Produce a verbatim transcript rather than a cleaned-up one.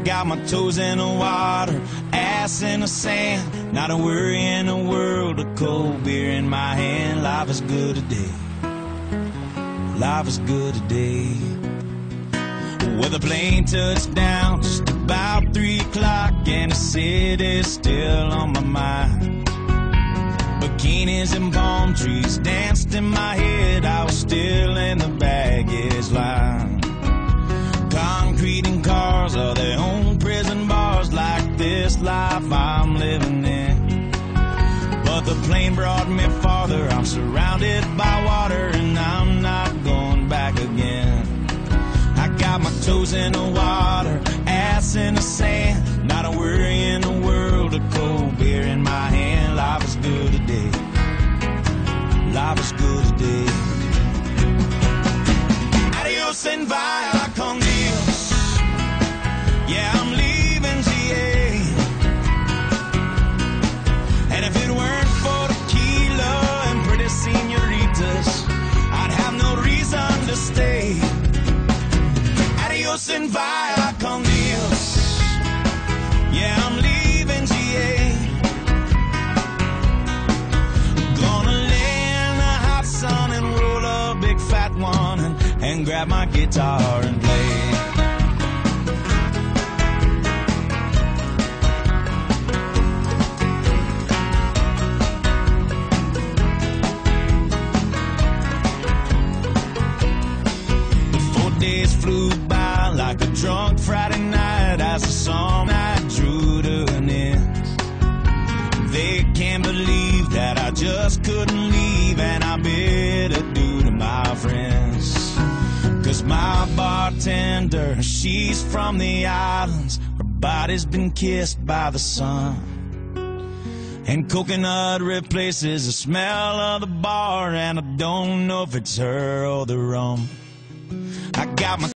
got my toes in the water, ass in the sand, not a worry in the world, a cold beer in my hand. Life is good today, life is good today. Well, the plane touched down just about three o'clock, and the city's still on my mind. Bikinis and palm trees danced in my head, I was still in the baggage line. Concrete and cars are their own prison bars, like this life I'm living in. But the plane brought me farther, I'm surrounded by water, and I'm not going back again. I got my toes in the water, ass in the sand, not a worry in the world, a cold beer in my hand. Life is good today, life is good today. Adios and via con Dios, yeah, I'm leaving G A. And if it weren't for tequila and pretty senoritas, I'd have no reason to stay. Adios and via con Dios, yeah, I'm leaving G A. Gonna lay in the hot sun and roll a big fat one, and, and grab my guitar and play. The four days flew by like a drunk Friday night as the song I drew to an end. They can't believe that I just couldn't leave, and I bid adieu to my friends. Cause my bartender, she's from the islands, her body's been kissed by the sun, and coconut replaces the smell of the bar, and I don't know if it's her or the rum. I got my